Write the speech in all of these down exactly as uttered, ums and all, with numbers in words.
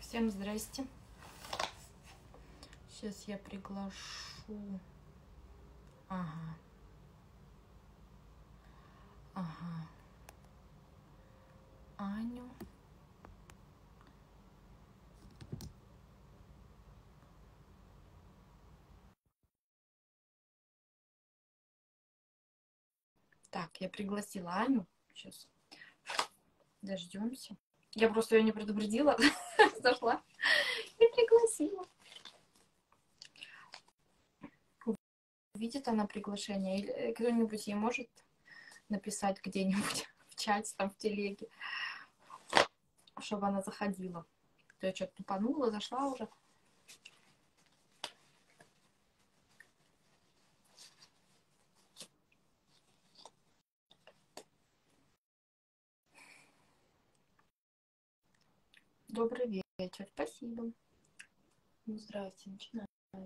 Всем здрасте. Сейчас я приглашу. Ага. Ага. Аню. Так, я пригласила Аню. Сейчас дождемся. Я просто ее не предупредила. Зашла и пригласила. Видит она приглашение? Или кто-нибудь ей может написать где-нибудь в чате, там в телеге, чтобы она заходила? То я что-то тупанула, зашла уже. Добрый вечер, спасибо. Ну, здрасте, начинается.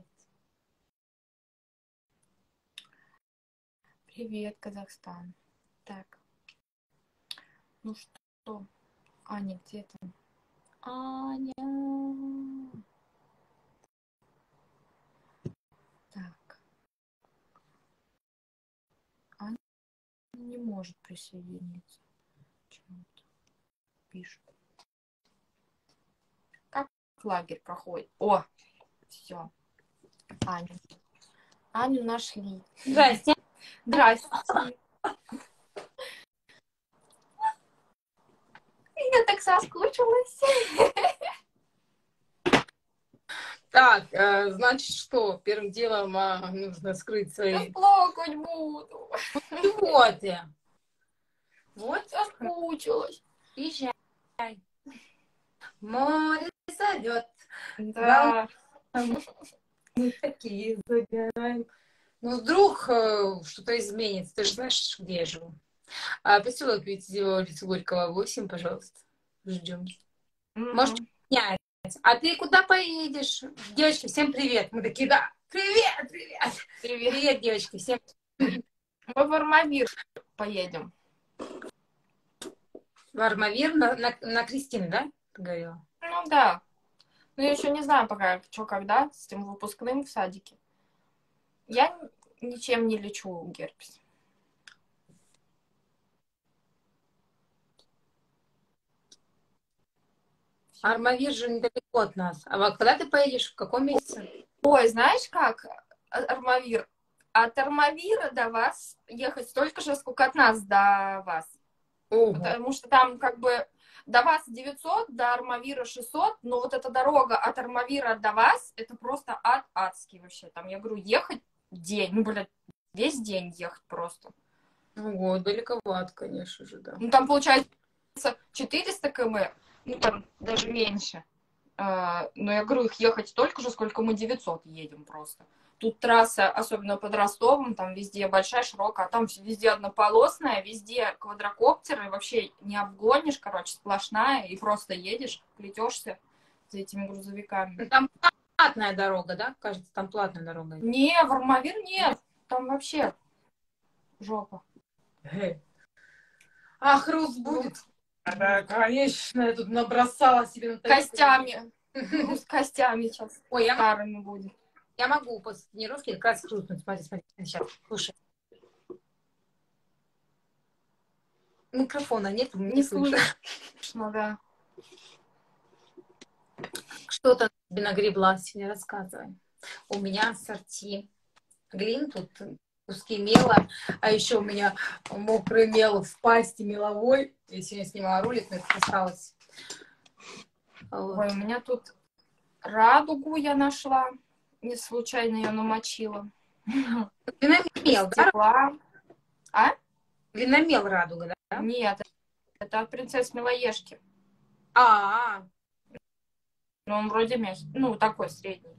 Привет, Казахстан. Так, ну что, Аня, где ты? Аня. Так. Аня не может присоединиться. Почему-то пишет. Как лагерь проходит? О, все. Аню. Аню нашли. Здрасте. Здрасте. Я так соскучилась. Так, э, значит, что? Первым делом а, нужно скрыть Сейчас свои... плакать буду. Чего ты? Вот, Соскучилась. езжай. Море зовет. Да. Мы такие загораем. Ну, вдруг э, что-то изменится. Ты же знаешь, где я живу. А, поселок Витязева, улица Горького, восемь, пожалуйста. Ждем. Может, Угу. менять. А ты куда поедешь? Девочки, всем привет. Мы такие, да, привет, привет. Привет. Привет, девочки, всем Мы в Армавир поедем. в Армавир на, на, на Кристину, да? Ты говорила? Ну да. Но я еще не знаю пока, что когда, с тем выпускным в садике. Я ничем не лечу герпес. Армавир же недалеко от нас. А вот когда ты поедешь? В каком месяце? Ой, знаешь как, Армавир? От Армавира до вас ехать столько же, сколько от нас до вас. Ого. Потому что там как бы до вас девятьсот, до Армавира шестьсот, но вот эта дорога от Армавира до вас, это просто ад адский вообще. Там, я говорю, ехать день, ну, блядь, весь день ехать просто. Ого, далековато, конечно же, да. Ну, там получается четыреста километров, ну, там даже меньше. А, но я говорю, их ехать столько же, сколько мы девятьсот едем просто. Тут трасса, особенно под Ростовом, там везде большая, широкая, а там везде однополосная, везде квадрокоптеры, вообще не обгонишь, короче, сплошная, и просто едешь, плетешься за этими грузовиками. Там платная дорога, да? Кажется, там платная дорога. Не, в Армавир нет, там вообще жопа. Ах, Рус будет. Да, конечно, я тут набросала себе на Костями, ну, с костями сейчас, Ой, я, старыми будет. я могу после тренировки как раз хрустнуть. Смотри, смотри, сейчас, слушай. Микрофона нет, не, Не слышу. слышно, да. Что-то тебе нагребла сегодня, рассказывай. У меня ассорти глин, тут куски мела, а еще у меня мокрый мел в пасти меловой. Я сегодня снимала ролик, но это осталось. Вот. Ой, у меня тут радугу я нашла. Не случайно ее намочила. Виномел, да? Стекла. А? Виномел радуга, да? Нет, это от принцесс Милоежки. А, -а, -а. Но он вроде мягкий. Ну, такой средний.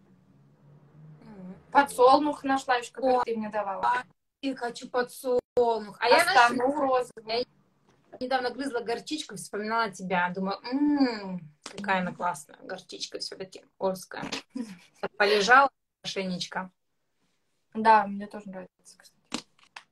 Подсолнух нашла еще, который ты мне давала. Я хочу подсолнух. А я нашла розовый. Я недавно грызла горчичку, вспоминала тебя. Думаю, м-м, какая она классная. Горчичка все-таки орская. Полежала хорошенечко. Да, мне тоже нравится, кстати.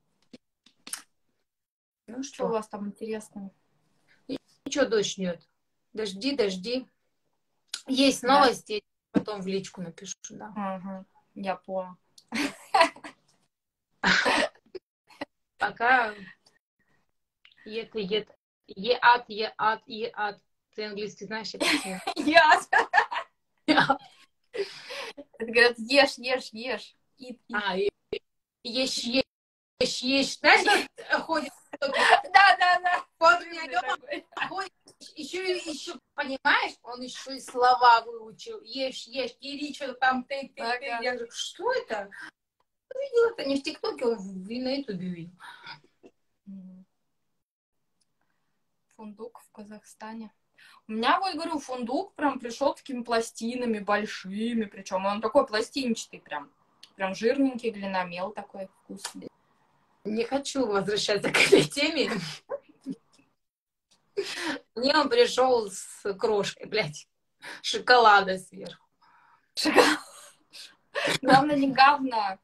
Ну Что у что? вас там интересного? Ничего, дождь идет. Дожди, дожди. Есть Да? новости, потом в личку напишу, да. Угу. Я поняла. Пока ед, ед, еат, еат, еат. Ты английский знаешь, я почему? Яд. Это говорят, ешь, ешь, ешь. Eat, eat. А, ешь, ешь, ешь, ешь. Знаешь, как ходит? Да, да, да. Вот у меня Рыбный Лёва такой. ходит, еще, еще, понимаешь, он еще и слова выучил. Ешь, ешь, ери, что-то там, ты, ты, ты. Ага. Я говорю, что это? Видел это не в ТикТоке, он в- и на Ютубе видел. Мгм. Фундук в Казахстане. У меня, вот говорю, фундук прям пришел такими пластинами большими, причем он такой пластинчатый прям. Прям жирненький, глиномел такой вкусный. Не хочу возвращаться к этой теме. Мне он пришел с крошкой, блядь, шоколада сверху. Шоколад. Главное, не говно.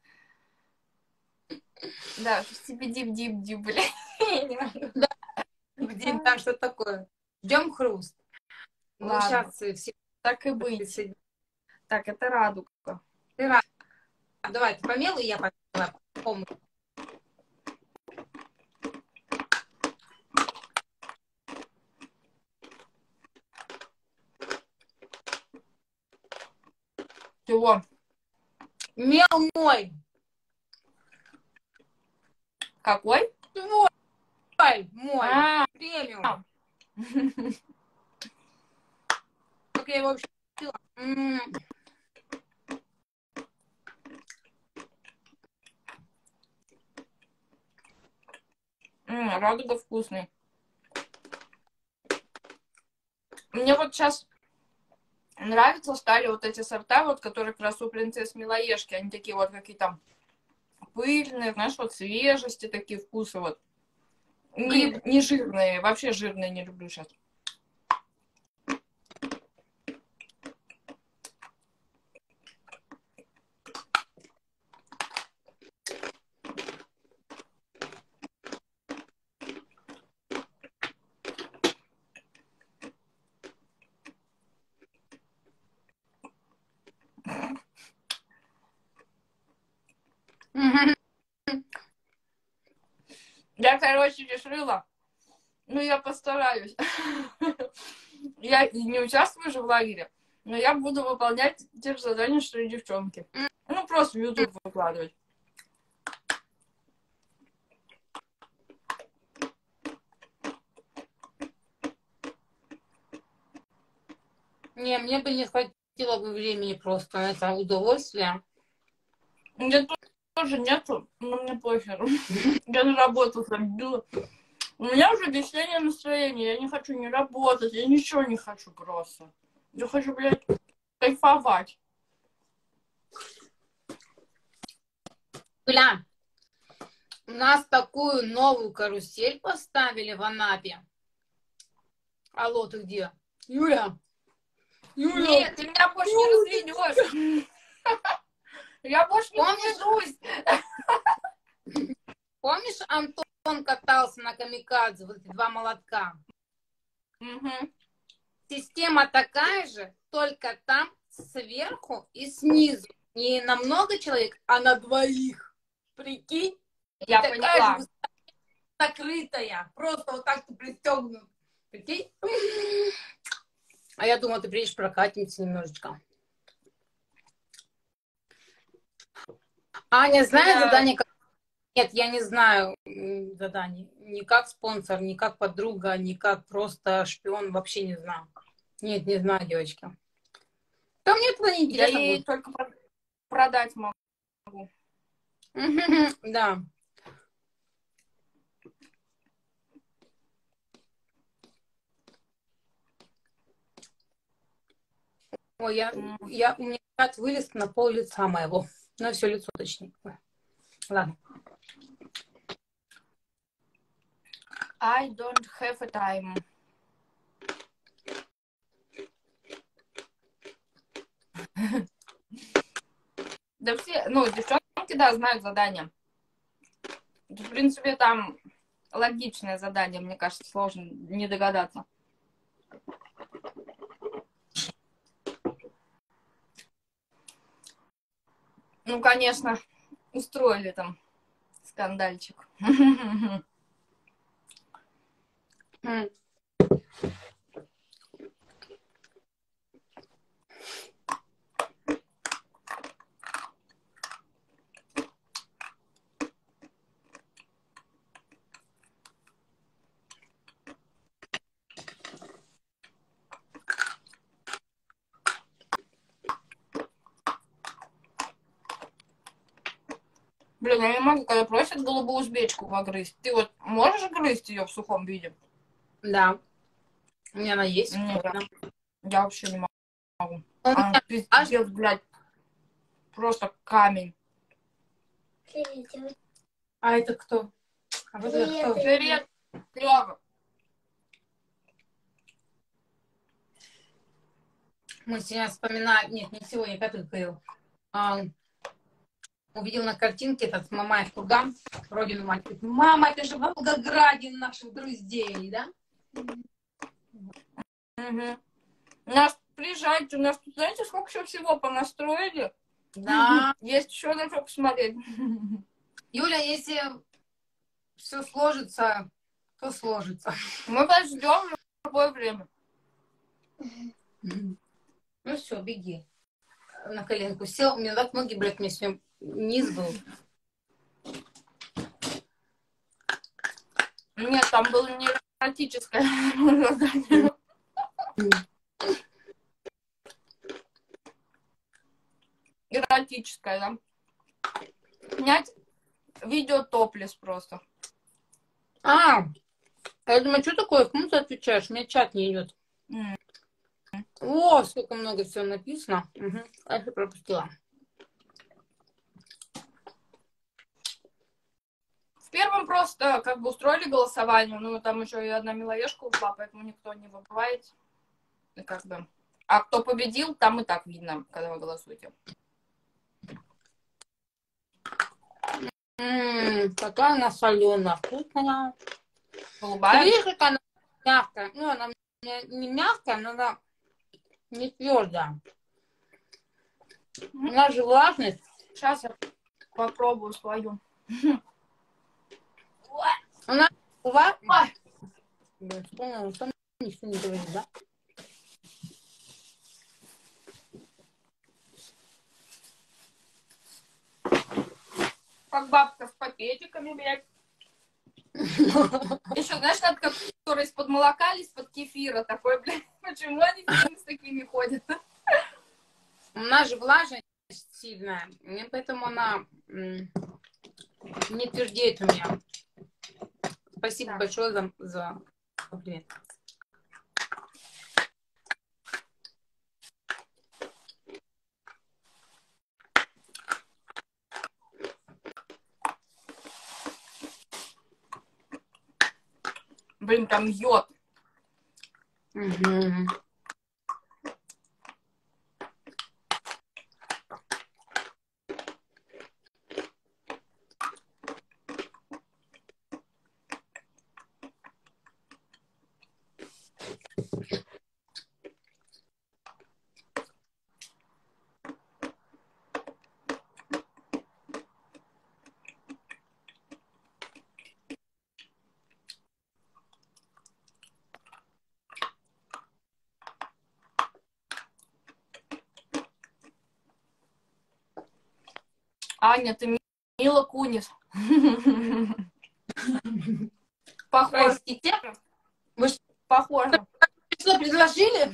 Да, дип-дип-дип, блядь. Я не могу. Да, где там что такое? Ждем хруст. Мы Ладно, сейчас все так и быть. присоединим. Так, это радуга. Ты рад? Давай, ты помела, и я помела. Помню. Чего? Мел мой. Какой? Твой, мой. А, Премиум. Как я его вообще купила? М, м, радуга вкусный. Мне вот сейчас нравятся стали вот эти сорта, вот, которые как раз у принцесс Милоежки. Они такие вот какие-то пыльные, знаешь, вот свежести такие вкусы вот. Не, не жирные, вообще жирные не люблю сейчас. мгм. Я, короче, решила, ну, я постараюсь. Я не участвую же в лагере, но я буду выполнять те же задания, что и девчонки. Ну, просто в YouTube выкладывать. Не, мне бы не хватило бы времени просто на это удовольствие. Мне тоже нету, но мне похер. Я на работу забила. У меня уже объяснение настроения. Я не хочу не работать, я ничего не хочу просто. Я хочу, блядь, кайфовать. Бля, у нас такую новую карусель поставили в Анапе. Алло, ты где? Юля! Юля! Нет, ты меня больше не разведешь. Я больше не Помнишь, разведусь. помнишь, Антон катался на камикадзе, вот эти два молотка? Мгм. Система такая же, только там сверху и снизу. Не на много человек, а на двоих. Прикинь? И Я такая же поняла. высота, закрытая. Просто вот так ты пристегнут. Прикинь? А я думала, ты приедешь, прокатимся немножечко. Аня знает Я... задание? как- Нет, я не знаю м, заданий. Ни как спонсор, ни как подруга, ни как просто шпион. Вообще не знаю. Нет, не знаю, девочки. То мне туда не Я интересно ей будет. только про- продать могу. Да. Ой, я, М. я, у меня чат вылез на пол лица моего. На все лицо, точнее. Ой, ладно. I don't have a time. Да все, ну, девчонки, да, знают задание. В принципе, там логичное задание, мне кажется, сложно не догадаться. Ну, конечно, устроили там скандальчик. М. Блин, я не могу, когда просят голубую узбечку погрызть. Ты вот можешь грызть ее в сухом виде? Да, у меня она есть. Нет, я, вкусно. я вообще не могу. У А, меня аж... пиздец, блядь, просто камень. А это кто? А вот это кто? Привет, Лёва. Мы сегодня вспоминаем... Нет, не сегодня, как ты говорил. А, увидел на картинке этот Мамаев курган. Родину мать говорит, мама, это же в Волгограде наших друзей, да? Угу. Нас приезжайте, у нас тут, знаете, сколько еще всего понастроили? Да. Есть еще на что посмотреть. Юля, если все сложится, то сложится. Мы вас ждем в любое время. Ну все, беги. На коленку сел. У меня так ноги, блядь, мне сегодня низ был. Нет, там было не эротическое. Эротическое, да. Снять видео топлес просто. А, я думаю, что такое? Кому ты отвечаешь? У меня чат не идет. Mm. О, сколько много всего написано. Угу. А я пропустила. В первом просто как бы устроили голосование, ну там еще и одна милоежка ушла, поэтому никто не выбывает. И как бы. А кто победил, там и так видно, когда вы голосуете. Ммм, какая она соленая, вкусная. Голубая. Ты видишь, какая она мягкая? Ну, она не мягкая, но она не твердая. У нас же влажность. Сейчас я попробую свою. У нас у вас... Блин, вспомнила, что ничего не говорит, да? Как бабка с пакетиками, блядь. Еще, знаешь, надо, который из-под молока или из-под кефира такой, блядь. Почему они с такими ходят? У нас же влажность сильная, и поэтому она м, не твердеет у меня. Спасибо Так. большое за, за комплимент. Блин, там йод. Угу. Аня, ты Мила Кунис. Похоже. Простите, вы Похоже. что предложили?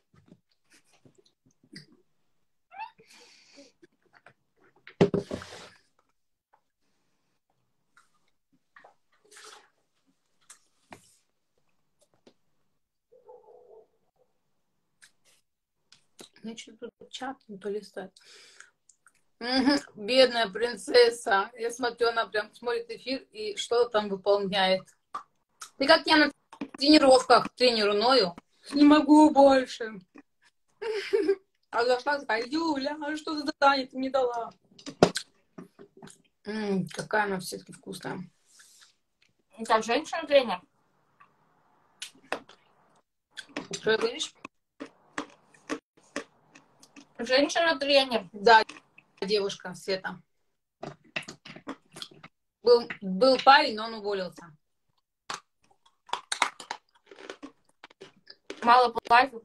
Мне что-то тут чат не то листать. Угу. Бедная принцесса. Я смотрю, она прям смотрит эфир и что-то там выполняет. Ты как я на тренировках тренеру ною. Не могу больше. А зашла такая, Юля, а что за задание ты мне дала? М-м, какая она все-таки вкусная. Как женщина-тренер. Что ты говоришь? Женщина-тренер. Да, девушка, Света. Был, был парень, но он уволился. Мало платят.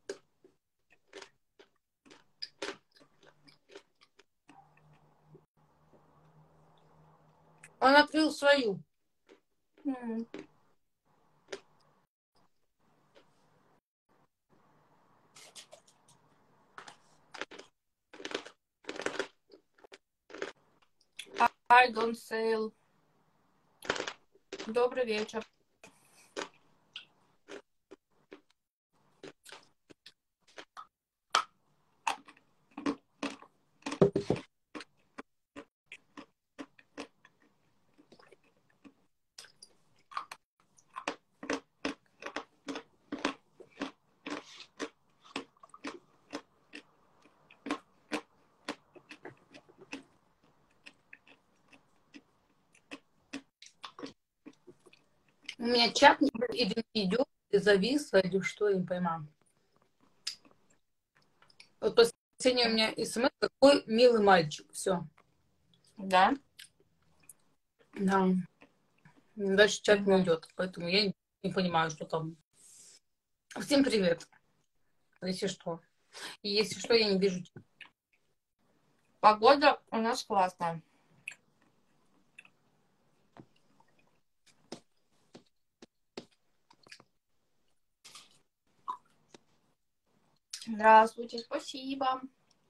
Он открыл свою. М. I don't sell. Добрый вечер. У меня чат не идет, и зависло, или что, я не пойму. Вот последний у меня смс, какой милый мальчик. Все. Да? Да. Дальше чат не Мгм. идет, поэтому я не, не понимаю, что там. Всем привет. Если что. И если что, я не вижу. Погода у нас классная. Здравствуйте, спасибо.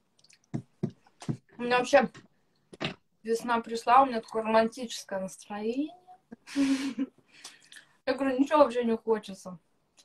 У меня вообще весна пришла, у меня такое романтическое настроение. Я говорю, ничего вообще не хочется.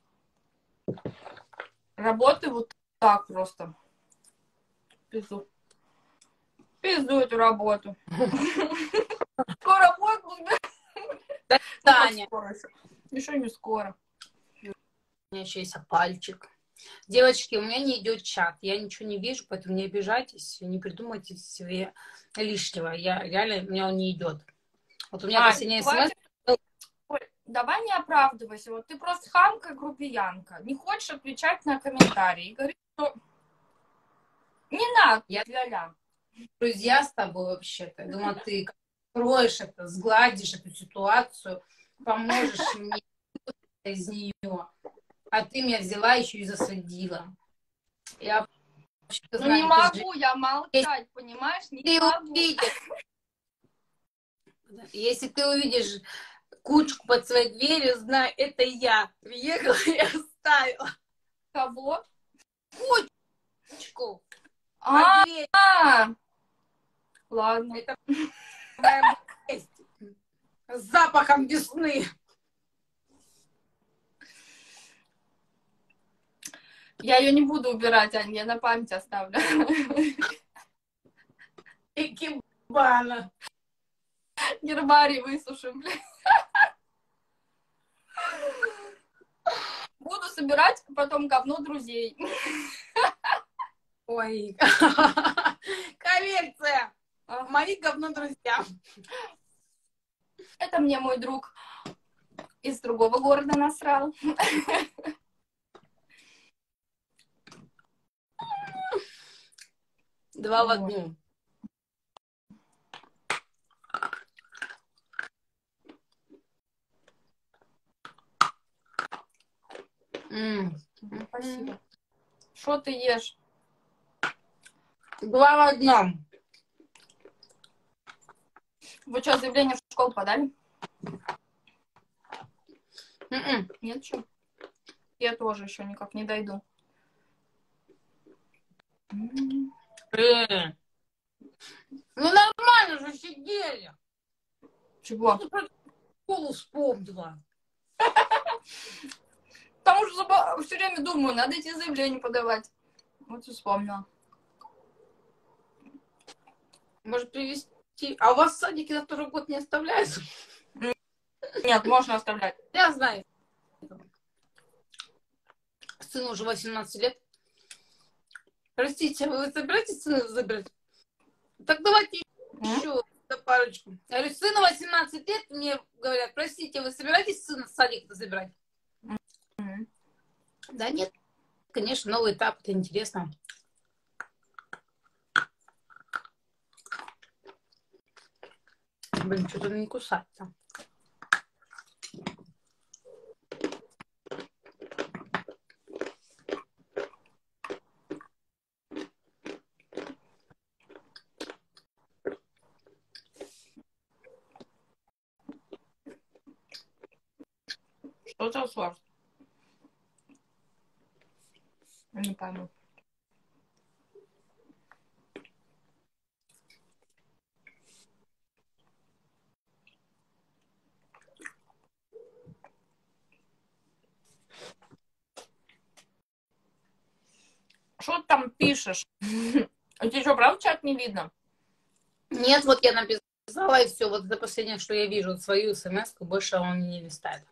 Работаю вот так просто. Пизду. Пизду эту работу. Скоро будет, ну как Таня. скоро еще? Еще не скоро. У меня еще есть пальчик. Девочки, у меня не идет чат. Я ничего не вижу, поэтому не обижайтесь, не придумайте себе лишнего. Я реально, у меня он не идет. Вот у меня А, последняя смс. хватит. Ой, давай не оправдывайся. Вот ты просто хамка, грубиянка. Не хочешь отвечать на комментарии. И говоришь, что не надо, Я ля-ля. друзья с тобой вообще-то. Думаю, ты скроешь это, сгладишь эту ситуацию, поможешь мне из нее. А ты меня взяла еще и засадила. Я вообще-то Ну не знаю, ты же... могу я молчать, понимаешь? Не Ты могу. увидишь, если ты увидишь кучку под своей дверью, знай, это я приехала и оставила Кого? кучку под А, дверью. ладно. Это моя болезнь с запахом весны. Я ее не буду убирать, Ань, я на память оставлю. Экибана. Гербарий высушим, блядь. Буду собирать потом говно друзей. Ой. Коллекция. Мои говно друзья. Это мне мой друг из другого города насрал. Два в одну. М. Спасибо. Что ты ешь? Два в одном. Вы что, заявление в школу подали? М-м. Нет, что? Я тоже еще никак не дойду. Э. Ну нормально же сидели. Чего? Что про школу вспомнила? Потому что все время думаю, надо эти заявления подавать. Вот и вспомнила. Может привезти? А у вас в садике на второй год не оставляют? Нет, можно оставлять. Я знаю. Сыну уже восемнадцать лет. Простите, вы собираетесь сына забрать? Так давайте М? еще парочку. Я говорю, сыну восемнадцать лет, мне говорят, простите, вы собираетесь сына в садик забирать? М. Да нет, конечно, новый этап, это интересно. Блин, что-то не кусается. Что за сорт? Не пойму. Что ты там пишешь? У тебя что, правда чат не видно? Нет, вот я написала, и все. Вот это последнее, что я вижу. Вот свою смс-ку больше он не листает.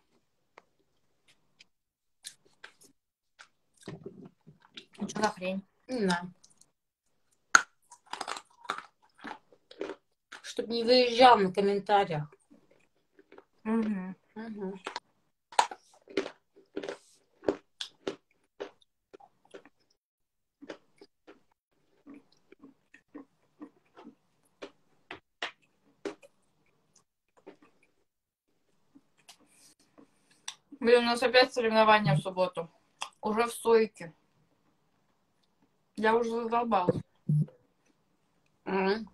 Что за хрень? Не знаю. Чтоб не выезжал на комментариях. Угу. Угу. Блин, у нас опять соревнования в субботу. Уже в Сойке. Я уже задолбалась. Угу.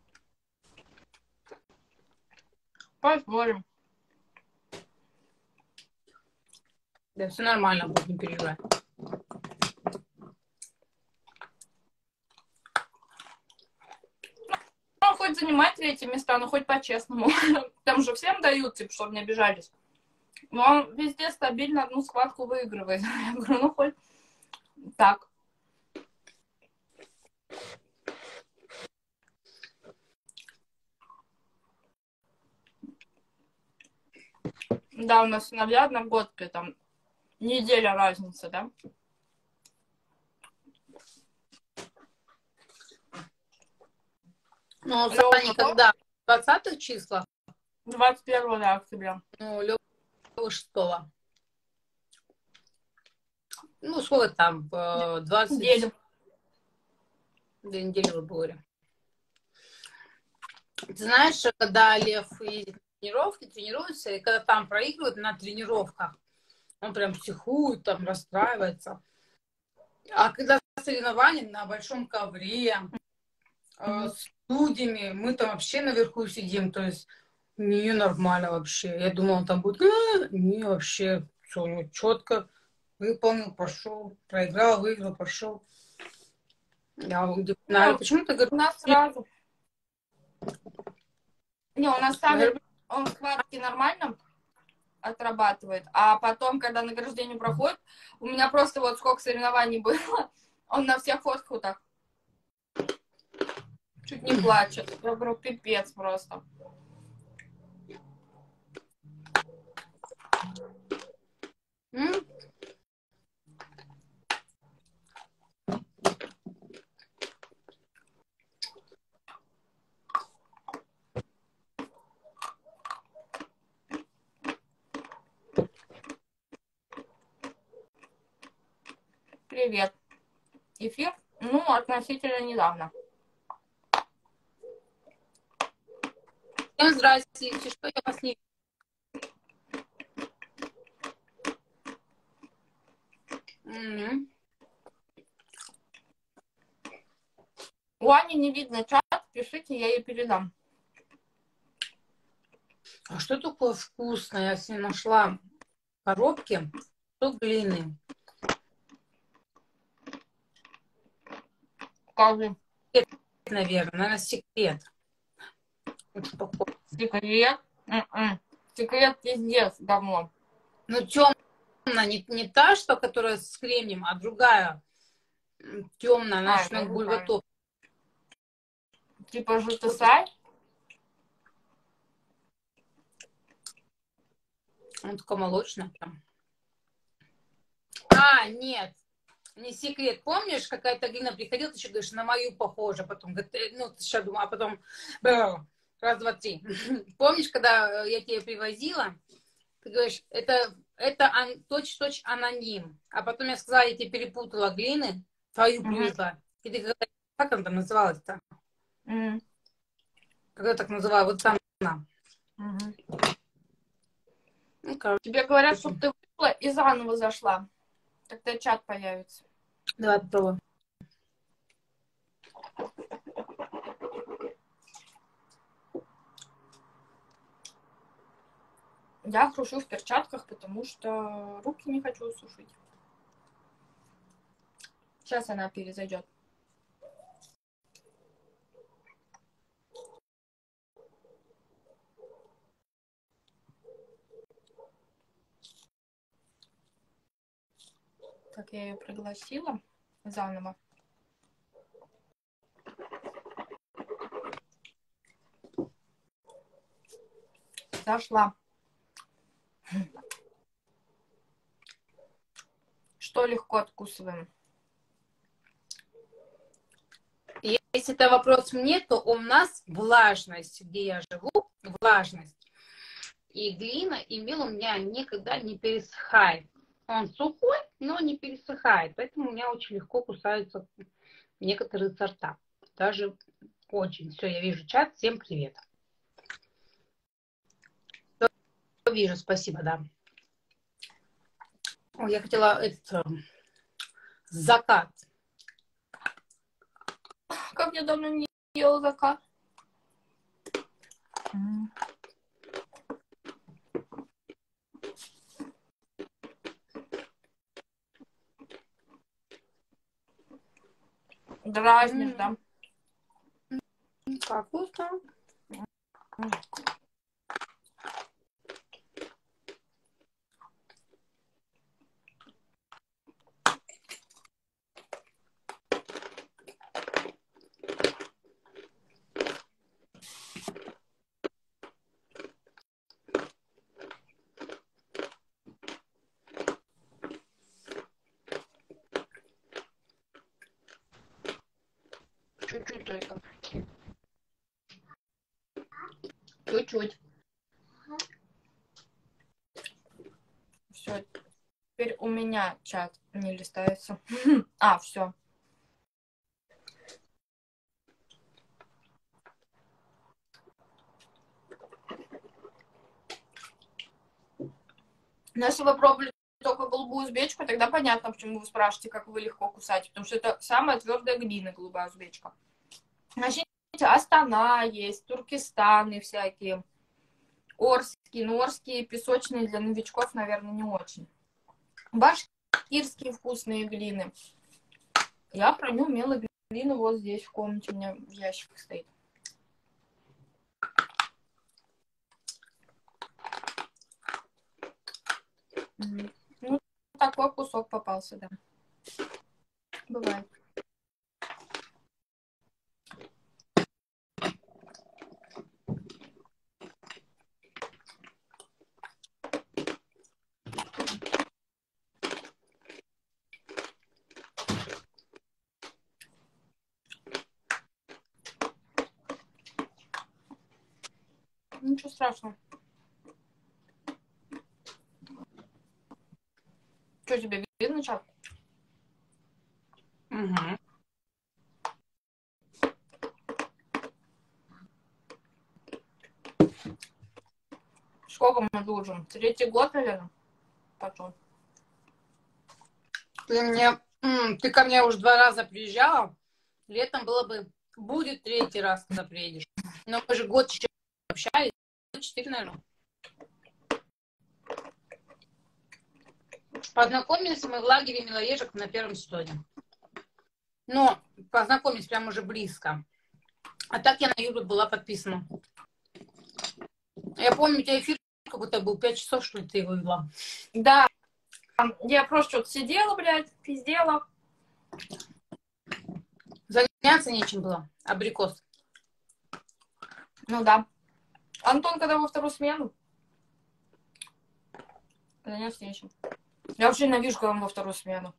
Посмотрим. Да, все нормально будет, не переживай. Ну, хоть занимать третье места, но хоть по-честному. Там же всем дают, типа, чтобы не обижались. Но он везде стабильно одну схватку выигрывает. Я говорю, ну хоть так. Да, у нас сыновья одногодки, там неделя разницы, да? Ну, Лёва Сани, какого? когда? В двадцатых числах? двадцать первого да, октября. Ну, Лёва шестого. Ну, сколько там? двадцать... Неделю. Две недели в Боре. Ты знаешь, когда Лев ездит на тренировки, тренируется, и когда там проигрывает на тренировках, он прям психует, там расстраивается. А когда соревнования на большом ковре, э, с судьями, мы там вообще наверху сидим, то есть не нормально вообще. Я думала, он там будет, а, не, вообще, все, ну, четко выполнил, пошел, проиграл, выиграл, пошел. Я Ну, почему ты у говоришь? нас сразу. Не, у нас сами Говорю, он схватки нормально отрабатывает, а потом, когда награждение проходит, у меня просто вот сколько соревнований было, он на всех фотках вот так чуть не плачет. Я говорю, пипец просто. м? Привет. Эфир? Ну, относительно недавно. Всем здрасте, если что, я вас не... М. У Ани не видно чат, пишите, я ей передам. А что такое вкусное? Я себе нашла в коробке кусок глины. Скажи. Наверное, наверное, секрет. Очень похоже. Секрет? М-м. Секрет пиздец давно. Ну, темная, не, не та, что, которая с кремнием, а другая темная, она А, еще на я не знаю. бульватоп. Типа житосай? Она такая молочная прям. А, нет, не секрет. Помнишь, какая-то глина приходила, ты еще говоришь, на мою похожа. Потом, говорит, э, ну, ты сейчас думала, а потом бр, раз, два, три. Помнишь, когда я тебе привозила, ты говоришь, это, это ан, точь-точь аноним. А потом я сказала, я тебе перепутала глины, твою Угу. привезла. И ты говоришь, как она там называлась-то? М. Как я так называю? Вот там она. Мгм. Ну, короче, Тебе говорят, чтобы ты вышла и заново зашла. Тогда чат появится. давай попробуем. Я хрушу в перчатках, потому что руки не хочу сушить. Сейчас она перезайдет. Так, я ее пригласила заново. Зашла. Что легко откусываем? Если это вопрос мне, то у нас влажность, где я живу, влажность. И глина, и мел у меня никогда не пересыхает. Он сухой, но не пересыхает. Поэтому у меня очень легко кусаются некоторые сорта. Даже очень. Все, я вижу чат. Всем привет. Вижу, спасибо, да. Ой, я хотела этот закат. Как я давно не ела закат. Дразнишь, да? Как вкусно. Чуть-чуть только. Чуть-чуть. Все. Теперь у меня чат не листается. А, все. Но если вы пробовали только голубую узбечку, тогда понятно, почему вы спрашиваете, как вы легко кусаете. Потому что это самая твердая глина, голубая узбечка. Начните, Астана есть, Туркестаны всякие, Орские. Но Орские песочные для новичков, наверное, не очень. Башкирские вкусные глины. Я храню мело глину вот здесь в комнате. У меня в ящиках стоит. Ну, такой кусок попался, да. Бывает. Ничего страшного. Что, тебе видно, чат? Угу. Сколько мы дружим? Третий год, наверное? Потом. Ты мне, ты ко мне уже два раза приезжала. Летом было бы, будет третий раз, когда приедешь. Но мы же год еще общались. Четыре, наверное. Познакомились мы в лагере Милоежек на первом сезоне. Но познакомились прям уже близко. А так я на Юлю была подписана. Я помню, у тебя эфир какой-то был, пять часов, что ли, ты его вела. Да, я просто что-то сидела, блядь, пиздела. Заняться нечем было. Абрикос. Ну да. Антон, когда во вторую смену? Заняться нечем. Я вообще ненавижу, когда он во вторую смену.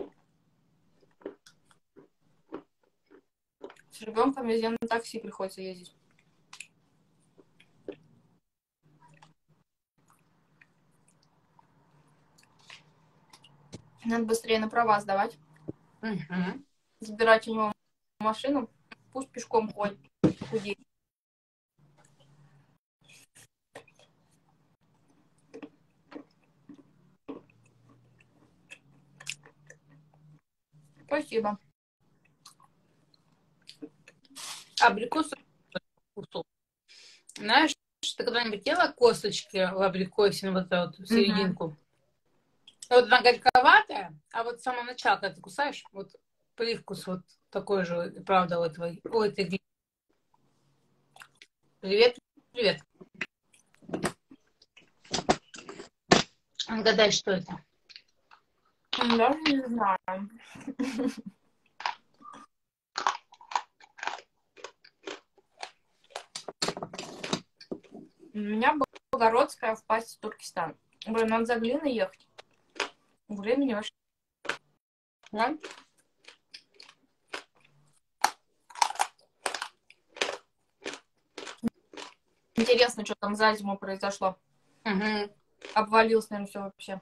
С ребенком везде на такси приходится ездить. Надо быстрее на права сдавать. Угу. Забирать у него машину. Пусть пешком ходит. Худеет. Спасибо. Абрикос вкусу. Знаешь, ты когда-нибудь ела косточки в абрикосе, ну, вот эту вот Мгм. серединку? Вот она горьковатая, а вот с самого начала, когда ты кусаешь, вот привкус вот такой же, правда, у этой, у этой гли- Привет, привет. Гадай, что это? Даже не знаю. У меня Богородская впасть в Туркестан. Блин, надо за глиной ехать. Времени вообще. Да? Интересно, что там за зиму произошло. Угу. Обвалилось, наверное, все вообще.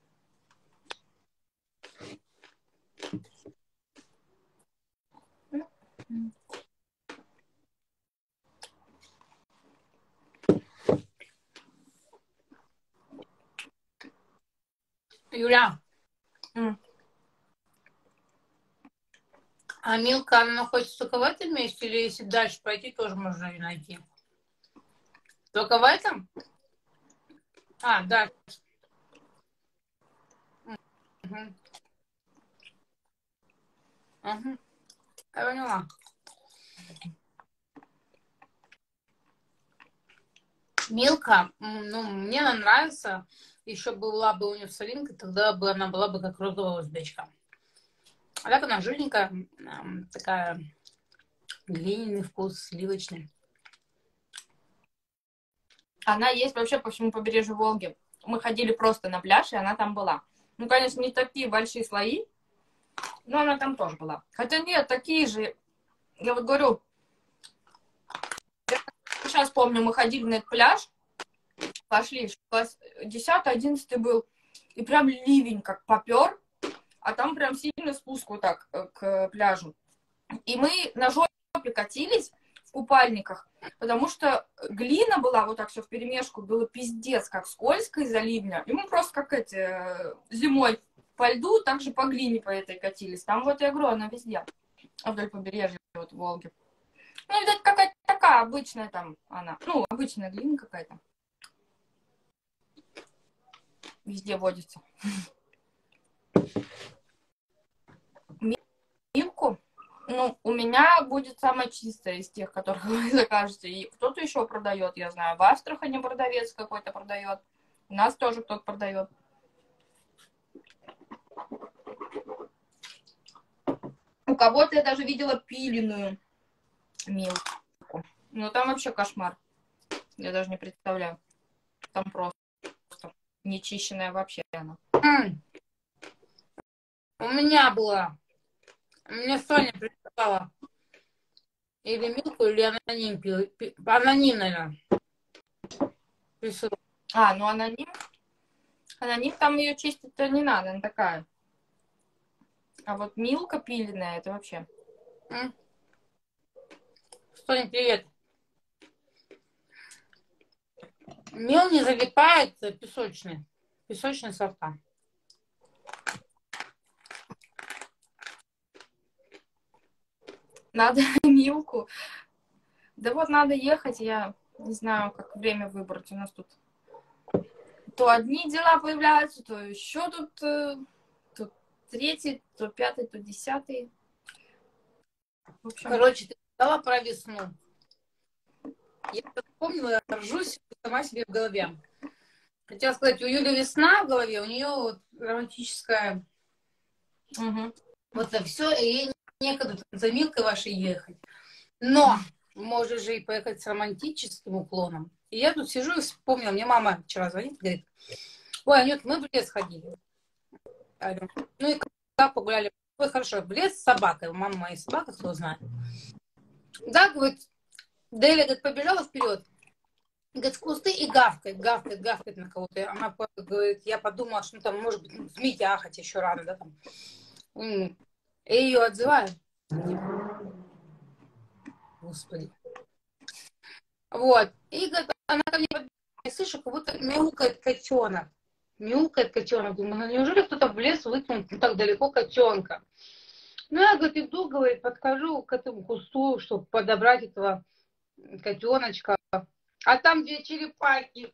Юля, М. а Милка, она находится только в этом месте, или если дальше пойти, тоже можно ее найти? Только в этом? А, да. Угу. Угу. Я поняла. Милка, м, ну, мне она нравится. Еще была бы у нее солинка, тогда бы она была бы как розовая узбечка. А так она жирненькая, м, такая глиняный вкус, сливочный. Она есть вообще по всему побережью Волги. Мы ходили просто на пляж, и она там была. Ну, конечно, не такие большие слои, но она там тоже была. Хотя нет, такие же. Я вот говорю, сейчас помню, мы ходили на этот пляж, пошли, класс десятый, одиннадцатый был, и прям ливень как попер, а там прям сильный спуск вот так э, к пляжу. И мы на жопе катились в купальниках, потому что глина была вот так все вперемешку, было пиздец, как скользко из-за ливня. И мы просто как эти э, зимой по льду, также по глине по этой катились. Там вот я говорю, она везде, вдоль побережья вот Волги. Ну, видать, какая-то такая обычная там она. Ну, обычная глина какая-то. Везде водится. Милку, ну, у меня будет самая чистая из тех, которых вы закажете. И кто-то еще продает, я знаю. В Астрахани продавец какой-то продает. У нас тоже кто-то продает. У кого-то я даже видела пиленую милку. Ну, там вообще кошмар. Я даже не представляю. Там просто нечищенная вообще она. М, У меня была. Мне Соня прислала или Милку, или аноним. пи- пи- Аноним, наверное, присылала. А, ну аноним. Аноним, там ее чистить-то не надо, она такая. А вот милка пиленая, это вообще. М, Соня, привет. Мел не залипает, э, песочный. Песочные сорта. Надо милку. Да вот надо ехать, я не знаю, как время выбрать. У нас тут то одни дела появляются, то еще тут, э, то третий, то пятый, то десятый. В общем, Короче, ты сказала про весну. Я вспомнила, я ржусь сама себе в голове. Хотела сказать, у Юли весна в голове, у нее вот романтическая угу. вот это все, и ей некогда там за Милкой вашей ехать. Но можешь же и поехать с романтическим уклоном. И я тут сижу и вспомнила, мне мама вчера звонит, говорит, ой, Анют, мы в лес ходили. Я говорю, ну и как погуляли? Ой, хорошо, в лес с собакой. Мама моя собака, кто знает. Да, говорит, Деля, говорит, побежала вперед. Говорит, в кусты и гавкает, гавкает, гавкает на кого-то. И она говорит, я подумала, что ну, там, может быть, ну, змея, хотя еще рано, да, там. М. И ее отзываю. Господи. Вот. И говорит, она ко мне подбегает, я слышу, как будто мяукает котенок. Мяукает котенок. Думаю, ну неужели кто-то в лес выкинул ну, так далеко котенка? Ну, я, говорит, иду, говорит, подхожу к этому кусту, чтобы подобрать этого котеночка. А там две черепахи.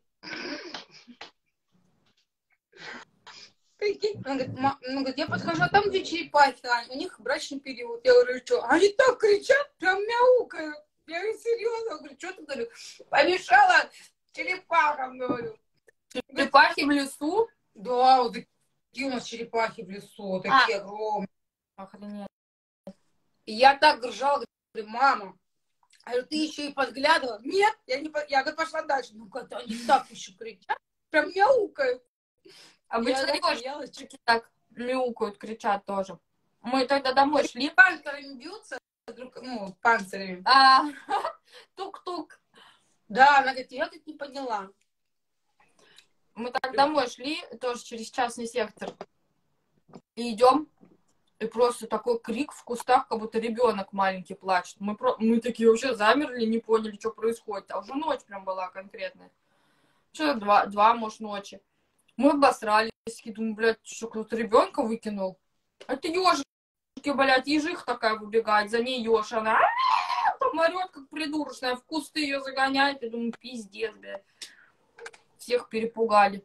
Прикинь? Он говорит, «Ма-» он говорит, я подхожу, а там две черепахи, Ань, у них брачный период. Я говорю, что? Они так кричат, прям мяукают. Я говорю, серьезно? Я говорю, что ты, говорю, помешала черепахам, говорю. Черепахи в лесу? Да, вот такие у нас черепахи в лесу, такие а. огромные. Охренеть. И я так ржала, говорю, мама, а говорю, ты еще и подглядывала? Нет, я не под... я говорю, пошла дальше. Ну, как-то они так еще кричат, прям мяукают. Обычно девушки так мяукают, кричат тоже. Мы тогда домой шли. Панцирями бьются, друг, ну, панцирями. А, тук-тук. Да, она говорит, я тут не поняла. Мы так домой шли, тоже через частный сектор. И идем, и просто такой крик в кустах, как будто ребенок маленький плачет. Мы, про... мы такие вообще замерли, не поняли, что происходит. А уже ночь прям была конкретная. Что, два, два, может, ночи. Мы обосрались, думаю, блядь, что кто-то ребенка выкинул. Это ежики, блядь, ежих такая выбегает, за ней еж, она там орет, как придурочная, в кусты ее загоняет. Я думаю, пиздец, блядь. Всех перепугали.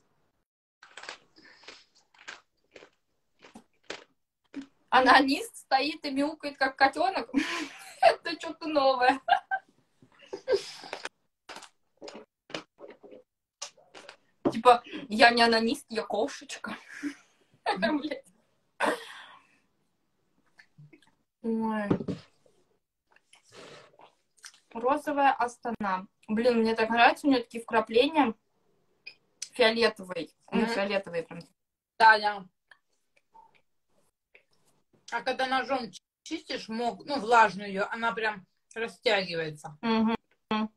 Анонист стоит и мяукает, как котенок. Это что-то новое. Типа, я не анонист, я кошечка. Ой. Розовая Астана. Блин, мне так нравится, у нее такие вкрапления фиолетовые. Mm-hmm. Ну, фиолетовые прям. Да, да. А когда ножом чистишь, мог, ну, влажную ее, она прям растягивается. Mm-hmm.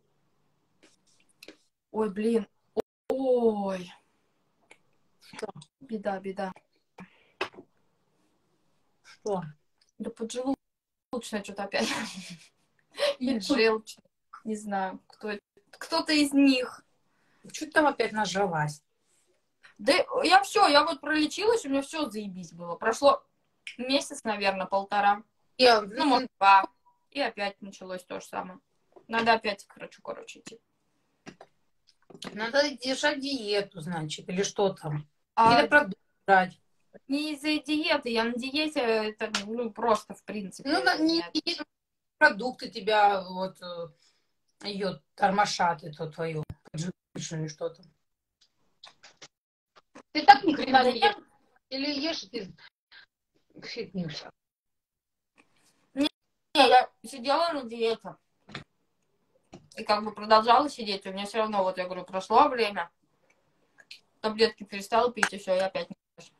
Ой, блин. Ой. Что? Беда, беда. Что? Да поджелудочная что-то опять. Или желчная. Не знаю, кто это. Кто-то из них. Что ты там опять нажралась? Да я все, я вот пролечилась, у меня все заебись было. Прошло месяц, наверное, полтора. Я... Ну, может, два. И опять началось то же самое. Надо опять к врачу, короче, идти. Надо держать диету, значит, или что там. А... Или продукты брать. Не из-за диеты, я на диете, это, ну, просто, в принципе. Ну, не диета, продукты тебя, вот, ее тормошат, эту твою поджелудочную что-то. Ты так ни хрена не ешь. Или ешь, и ты фигню вся. Не, не, я сидела на диете. И как бы продолжала сидеть. У меня все равно, вот я говорю, прошло время. Таблетки перестала пить, и все, я опять не ешь.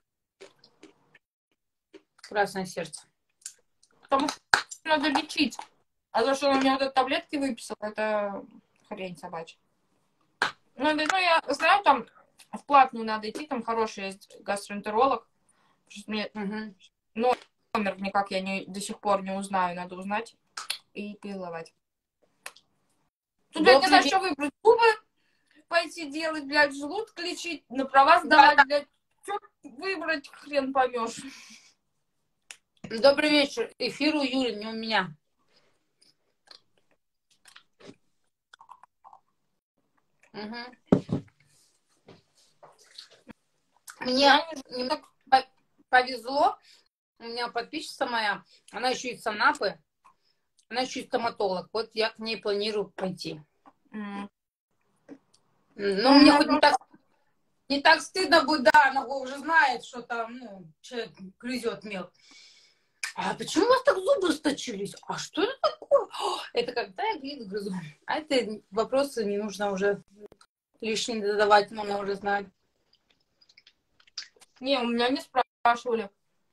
Красное сердце. Потому что надо лечить. А то, что он мне вот эти таблетки выписал, это хрень собачья. Ну, ну, я знаю, там в платную надо идти, там хороший есть гастроэнтеролог. Мне угу. номер никак я не, до сих пор не узнаю, надо узнать и переловать. Тут, блядь, не знаю, что выбрать. Зубы пойти делать, блядь, желудок лечить, на права сдавать, да. Блядь. Что выбрать, хрен поймешь. Добрый вечер. Эфир у Юли, не у меня. Угу. Мне немного повезло. У меня подписчица моя, она еще из Анапы, она еще и стоматолог. Вот я к ней планирую пойти. Mm. Ну, mm-hmm. Мне хоть не так, не так стыдно будет, да, она уже знает, что там, ну, человек грызет мел. А почему у вас так зубы сточились? А что это такое? О, это когда я глину грызу. А это вопросы не нужно уже лишние задавать, но она уже знает. Не, у меня не спрашивали.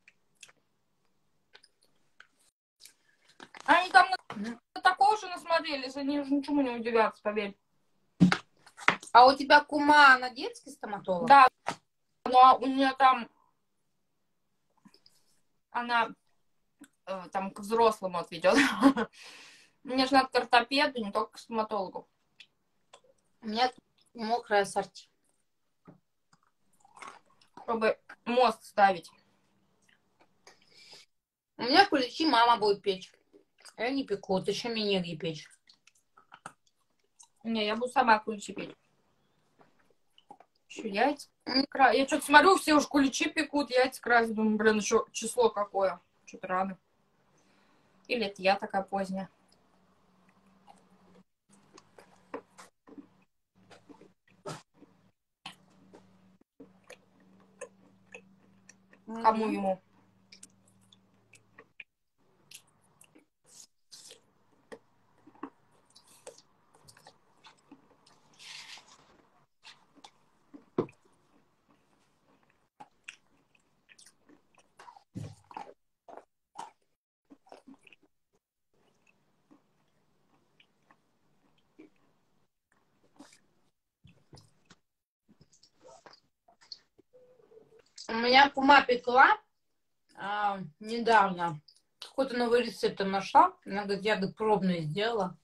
Они там на, на такого же насмотрелись, они уже ничему не удивятся, поверь. А у тебя кума, она детский стоматолог? Да, но у нее там, она э, там к взрослому отведет. Мне же надо к ортопеду, не только к стоматологу. У меня мокрая ассорти. Чтобы мост ставить. У меня куличи мама будет печь. Я не пеку, зачем мне негде печь? Не, я буду сама куличи печь. Еще яйца. Я что-то смотрю, все уж куличи пекут, яйца красят. Думаю, блин, еще число какое. Что-то рано. Или это я такая поздняя. Кому ему? У меня кума пекла а, недавно. Какой-то новый рецепт там нашла. Она говорит, я говорит, пробную сделала.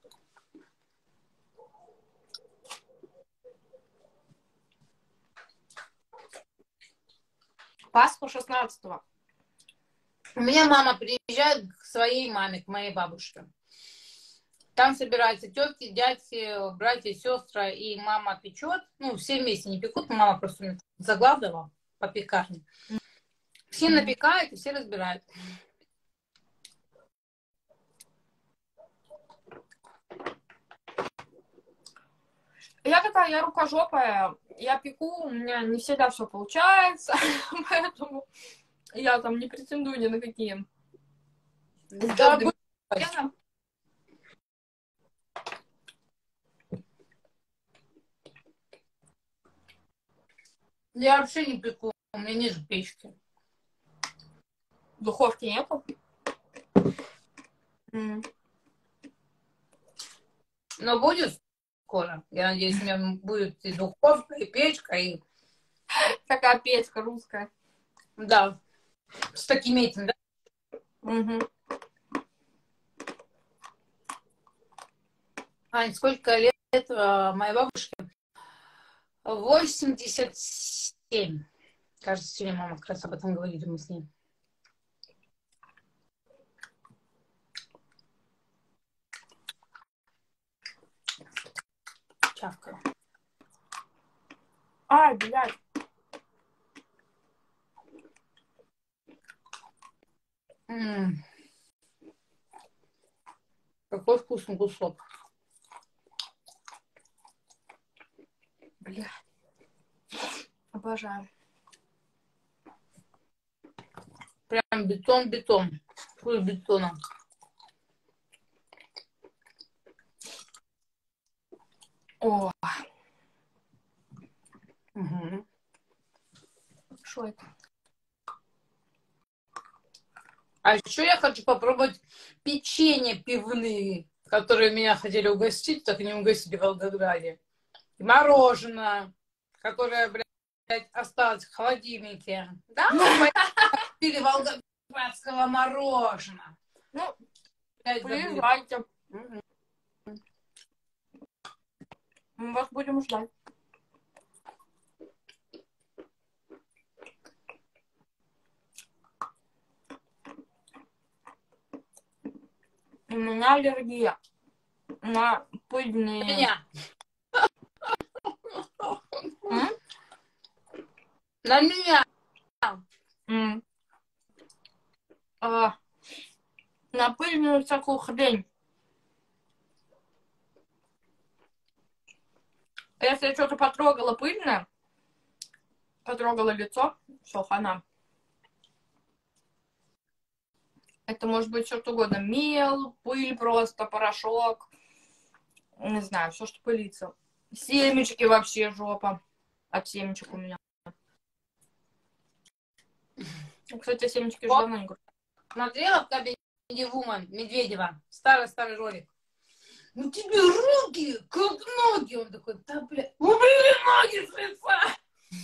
Пасху шестнадцатого. У меня мама приезжает к своей маме, к моей бабушке. Там собираются тетки, дядьки, братья, сестры, и мама печет. Ну, все вместе не пекут, мама просто заглавила по пекарне. Все напекают и все разбирают. Я такая, я рукожопая, я пеку, у меня не всегда все получается, поэтому я там не претендую ни на какие звезды. Я вообще не пеку, у меня нет печки. Духовки нету? Mm. Но будет скоро. Я надеюсь, у меня будет и духовка, и печка, и... Такая печка русская. Да. С такими этим, да? Угу. Ань, сколько лет э, моей бабушке? восемьдесят семь. Кажется, сегодня мама как раз об этом говорили мы с ней. Чавкаю. Ай, блядь. М-м. Какой вкусный кусок. Блядь. Обожаю. Прям бетон-бетон. Вкус бетона. О. Угу. Что это? А еще я хочу попробовать печенье пивные, которые меня хотели угостить, так и не угостили в Волгограде. И мороженое, которое, блядь, осталось в холодильнике. Да, мы пили волгоградского мороженого. Ну, Опять приезжайте. забыли. Мы вас будем ждать. У меня аллергия на пыльные... Меня. М? На меня. М. А, на пыльную всякую хрень. Если я что-то потрогала пыльное, потрогала лицо, все, хана. Это может быть что-то угодно. Мел, пыль просто, порошок. Не знаю, все, что пылится. Семечки вообще жопа. От семечек у меня. Кстати, семечки же давно не говорю. Смотрела в кабинете Вумен Медведева? Старый-старый ролик. Ну тебе руки, как ноги. Он такой, да, бля, убери ноги с лица.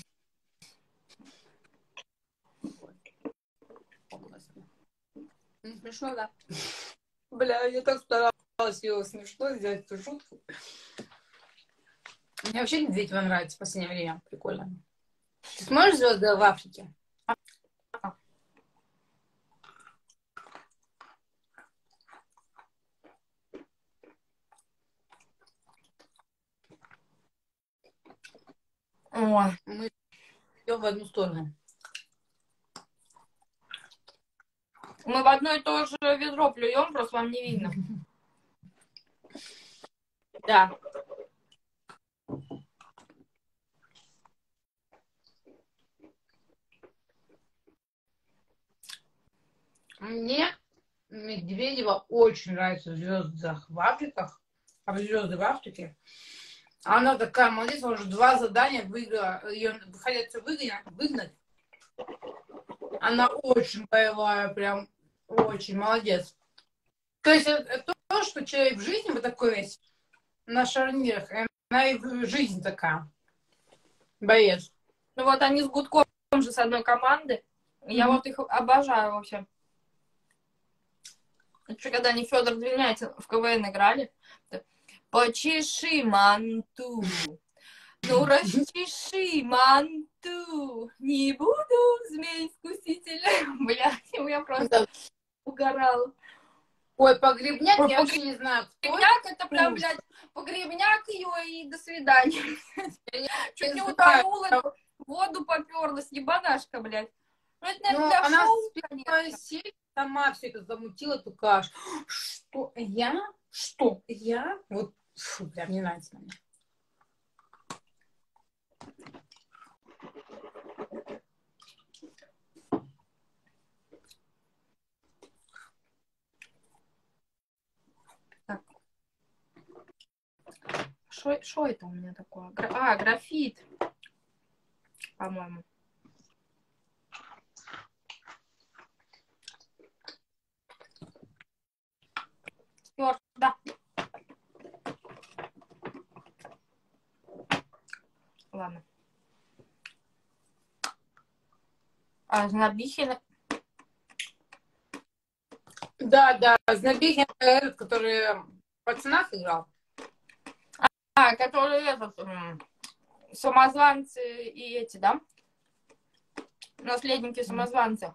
Не смешно, да? Бля, я так старалась ее смешно сделать, эту шутку. Мне вообще Медведева нравится в последнее время. Прикольно. Ты смотришь «Звезды в Африке»? Ой. Мы идем в одну сторону. Мы в одно и то же ведро плюем, просто вам не видно. Да. Мне Медведева очень нравится в «Звездах в Африках», а в «Звезды в Африке». Она такая молодец, она уже два задания выиграла, ее хотят выгнать, выгнать. Она очень боевая, прям очень молодец. То есть это то, что человек в жизни вот такой весь на шарнирах, и она и в жизни такая. Боец. Ну вот они с Гудковым же с одной команды. Я Мгм. вот их обожаю вообще. Еще когда они Федор Двинятин в КВН играли. Почеши манту. Ну, расчеши манту. Не буду змей-искусителем. Блядь, я просто Да. угорала. Ой, погребняк, Ой, я вообще не знаю, кто погребняк это прям, это. блядь, погребняк ее и до свидания. Я Чуть не не знаю. утонула, в воду поперлась, ебанашка, блядь. Ну, это, Ну, наверное, для она шоу, с первой конечно. серии сама все это замутила, эту кашу. Что? Я? Что? Я? Вот, фу, прям не нравится мне. Что это у меня такое? Гра- А, графит, по-моему. Спер, да. Ладно. А, Знобихина. Да, да, Знобихин, этот, который в «Пацанах» играл. А, который этот, м, самозванцы и эти, да? Наследники самозванца.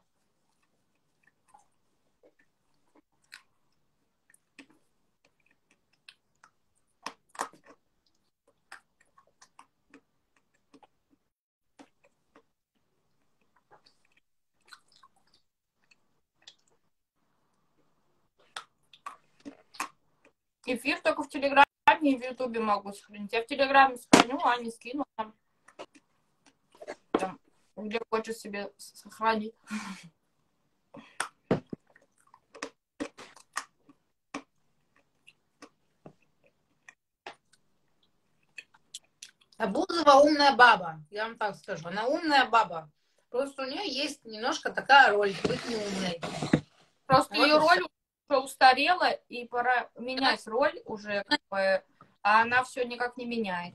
Эфир только в Телеграме и в Ютубе могу сохранить. Я в Телеграме сохраню, а не скину там, там, где хочешь себе сохранить. А Бузова умная баба, я вам так скажу. Она умная баба. Просто у нее есть немножко такая роль, быть неумной. Просто Вот ее и все. роль уже устарела, и пора менять роль уже, как бы, а она все никак не меняет.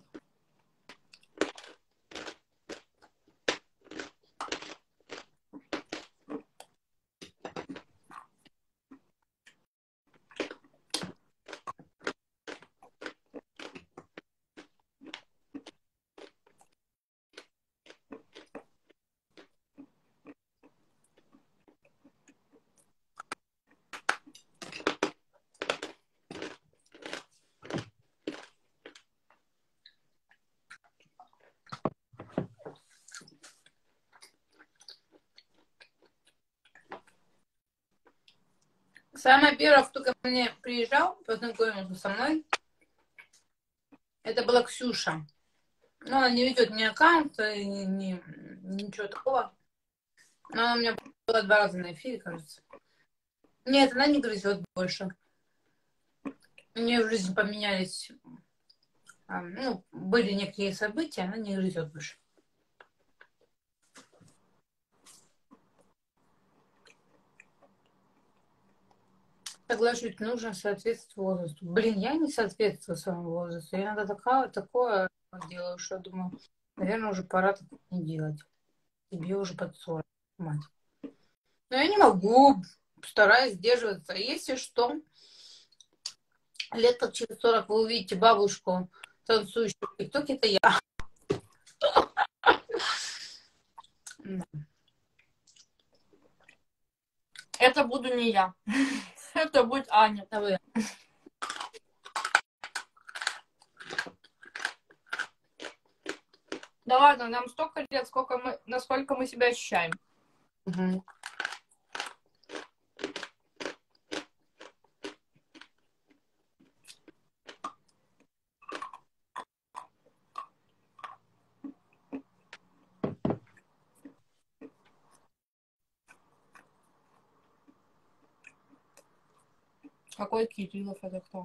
Самая первая, кто ко мне приезжал, познакомился со мной, это была Ксюша. Но она не ведет ни аккаунт, ни, ни- ничего такого. Но она у меня была два раза на эфире, кажется. Нет, она не грызет больше. У нее в жизни поменялись, а, ну, были некие события, она не грызет больше. Соглашусь, нужно соответствовать возрасту. Блин, я не соответствую своему возрасту. Я иногда такая, такое делаю, что думаю, наверное, уже пора так не делать. Тебе уже под сорок, мать. Но я не могу, стараюсь сдерживаться. Если что, лет как через сорок вы увидите бабушку, танцующую в ТикТоке, это я. Это буду не я. Это будет Аня. А вы? Да ладно, нам столько лет, сколько мы, насколько мы себя ощущаем. Угу. Какой Кириллов, это кто?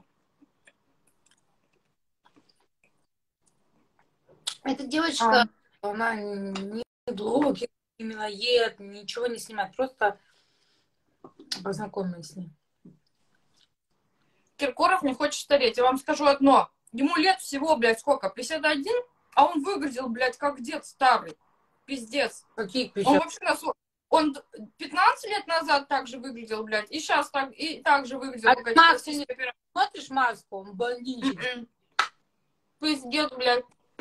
Эта девочка, А, она не блогер, не милоед, ничего не снимает, просто познакомилась с ней. Киркоров не хочет стареть. Я вам скажу одно. Ему лет всего, блядь, сколько? пятьдесят один? А он выглядел, блядь, как дед старый. Пиздец. Какие Он пятьдесят? вообще нас... Он пятнадцать лет назад так же выглядел, блядь, и сейчас так, и так же выглядел, А только эти маску не пластические операции. смотришь маску? Он бандитчик. М-м. Пиздец, блядь.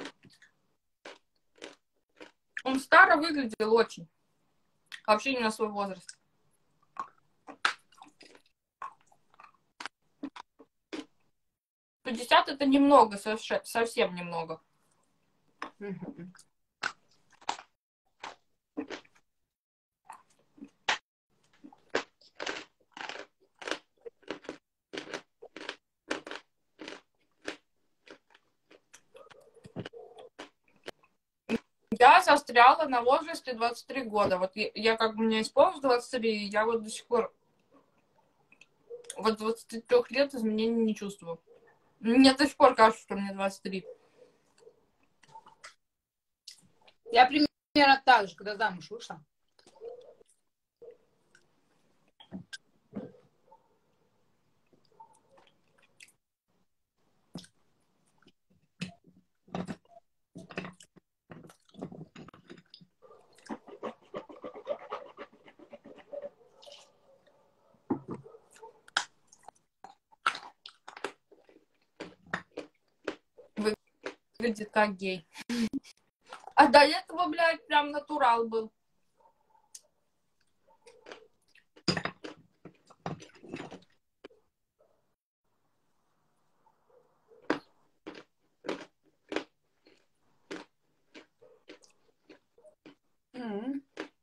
Он старо выглядел очень. Вообще не на свой возраст. пятьдесят это немного, совсем немного. Угу. Я застряла на возрасте двадцать три года. Вот я, я как бы мне исполнилось двадцать три, и я вот до сих пор вот двадцати трёх лет изменений не чувствую. Мне до сих пор кажется, что мне двадцать три. Я примерно так же, когда замуж вышла. Выглядит как гей. А до этого, блядь, прям натурал был. М.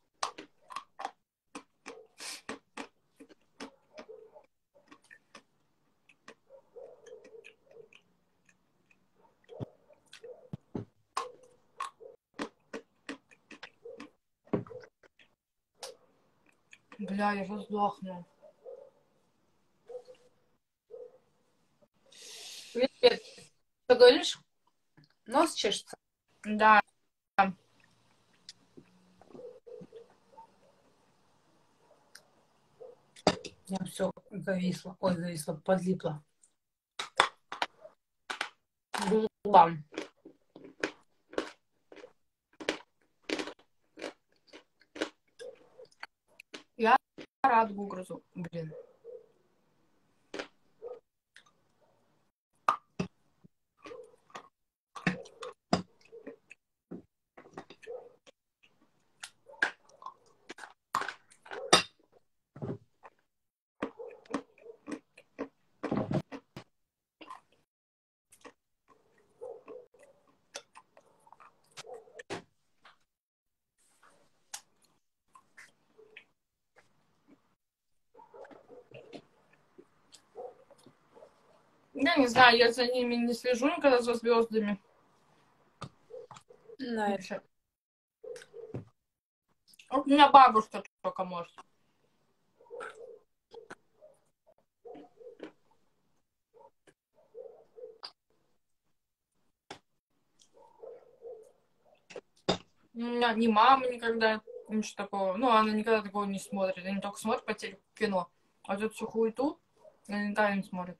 Бля, я же сдохну. Привет. Что говоришь? Нос чешется. Да. Я все зависло. Ой, зависло, подлипло. Губам. Я рад гугрозу. Блин. Я не знаю, я за ними не слежу никогда, за звездами. На это. Вообще. Вот у меня бабушка только может. У меня ни мама никогда, ничего такого. Ну, она никогда такого не смотрит. Они только смотрят по телеку кино. А тут всю хуету она никогда не смотрит.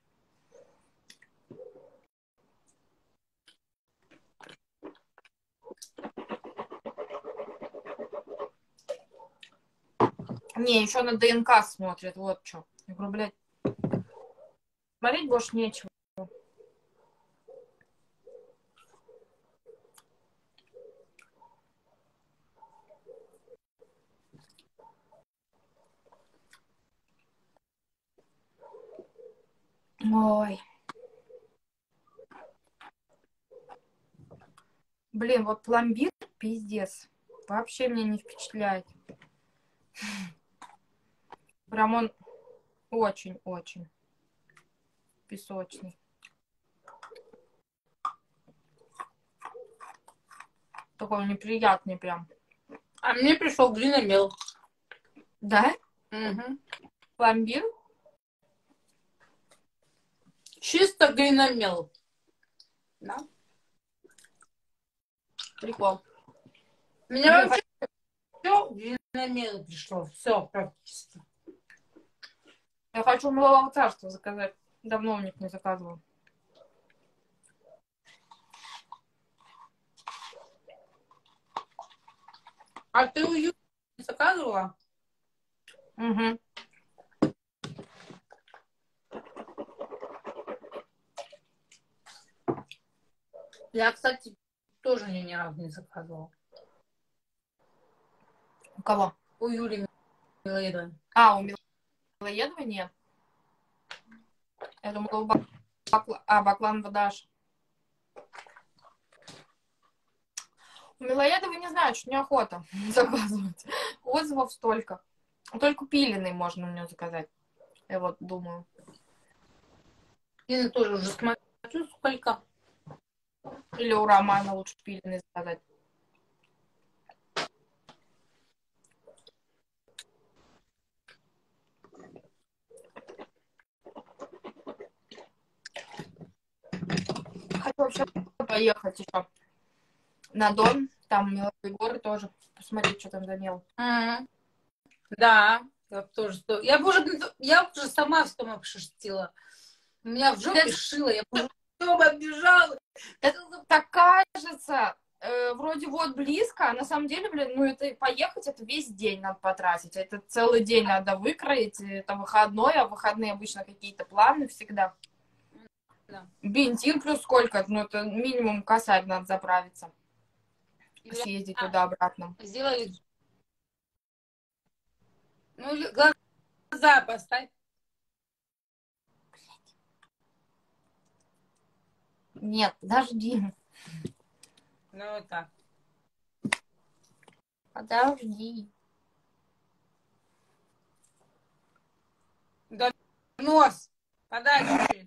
Не, еще на ДНК смотрят, вот что. Я говорю, блядь, смотреть больше нечего. Ой. Блин, вот пломбир пиздец. Вообще меня не впечатляет. Прям он очень-очень песочный. Такой неприятный прям. А мне пришел глиномел. Да? Угу. Пломбир? Чисто глиномел. Да. Прикол. Меня Блин, вообще все глиномел пришло. Все практически. я хочу мылового царства заказать. Давно у них не заказывала. А ты у Юли не заказывала? Угу. Я, кстати, тоже не ни разу не заказывала. У кого? У Юли Милоедовой. А, у Милоедовой нет. Я думала, у Бакла... А, Бакланова Даша. У Милоедовой не знаю, что неохота заказывать. Отзывов столько. Только пиленый можно у нее заказать. Я вот думаю. И тоже уже смотрю, сколько. Или у Романа лучше пиленый заказать. Хочу вообще поехать еще на Дон. Там меловые горы тоже. Посмотреть, что там за мел. Mm-hmm. Да, я тоже. Я бы уже, я уже сама в том обшерстила. У меня в жопе шило, я бы уже все оббежала. Это так кажется. Э, вроде вот близко, а на самом деле, блин, ну это поехать, это весь день надо потратить. Это целый день надо выкроить. Это выходной, а в выходные обычно какие-то планы всегда. Да. Бензин плюс сколько? Ну, это минимум косарь надо заправиться. Съездить А, туда-обратно. сделали. Ну, глаза поставь. Нет, подожди. Ну, вот так. Подожди. Да, нос подальше.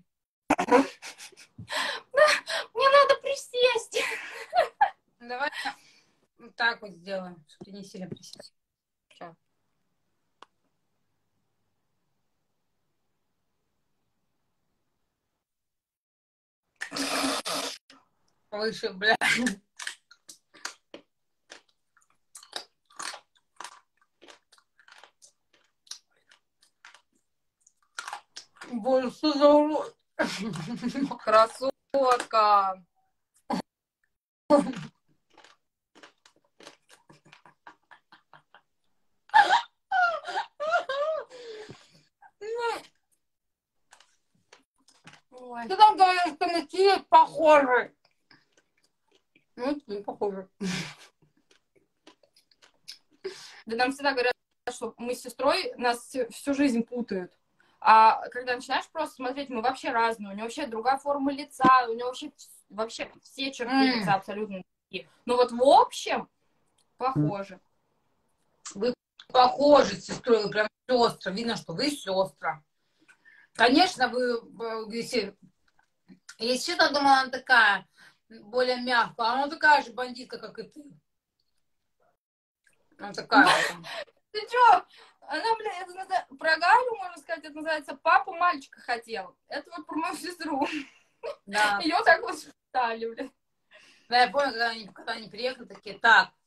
Мне надо присесть. Давай вот так вот сделаем, чтобы ты не сильно присесть. Всё. Выше, бля. Боже, что за урод? Красотка. Ой. Ты там говоришь, что на тебе похожи. Ну, не похоже. Да нам всегда говорят, что мы с сестрой нас всю всю жизнь путают. А когда начинаешь просто смотреть, мы вообще разные. У нее вообще другая форма лица, у нее вообще, вообще все черты Mm. лица абсолютно такие. Но вот в общем похожи. Вы похожи с сестрой, вы прям сестры. Видно, что вы сестра. Конечно, вы, если, если честно, думала, она такая, более мягкая. А она такая же бандитка, как и ты. Она такая. Ты чё? Она, бля, это надо... про Галю, можно сказать, это называется «Папа мальчика хотел». Это вот про мою сестру. Да. Ее так воспитали, бля. Да, я помню, когда они, когда они приехали, такие, так,